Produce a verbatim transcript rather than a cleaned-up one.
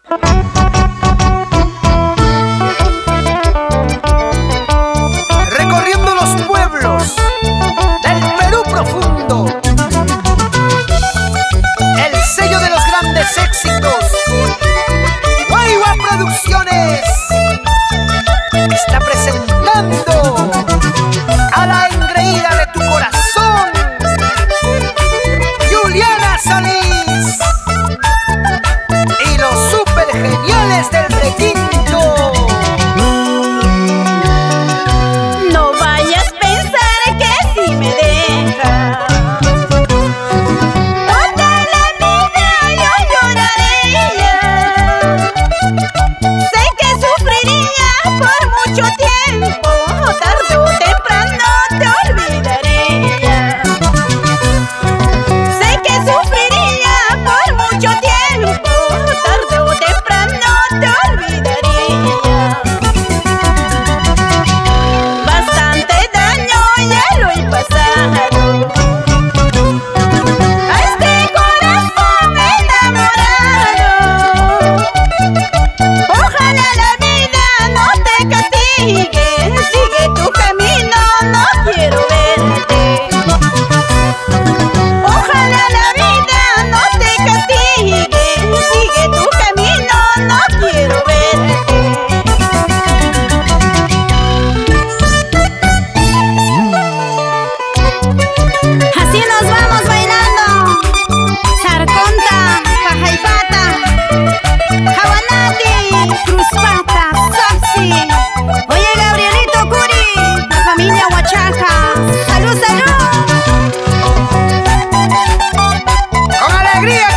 Recorriendo los pueblos del Perú profundo, el sello de los grandes éxitos, Guayua Producciones, está presentando a la engreída de tu corazón, Juliana Solís, y los super geniales del requinto. No vayas a pensar que si me dejas, toda la vida yo lloraría. Sé que sufriría por mucho tiempo, tarde o temprano te olvidaría. Sé que sufriría por mucho tiempo, tarde o temprano te olvidaría. Bastante daño ya lo he pasado a este corazón enamorado. Ojalá la vida no te castigue, sigue tu camino, no quiero verte. Ojalá la vida no te castigue, sigue tu camino, no quiero verte. Así nos vamos bailando. Sarconta, Pajaipata, Jawanati, Cruzpata, Sopsi. Oye, Gabrielito Curi, la familia Huachaca. ¡Salud, salud! Con alegría.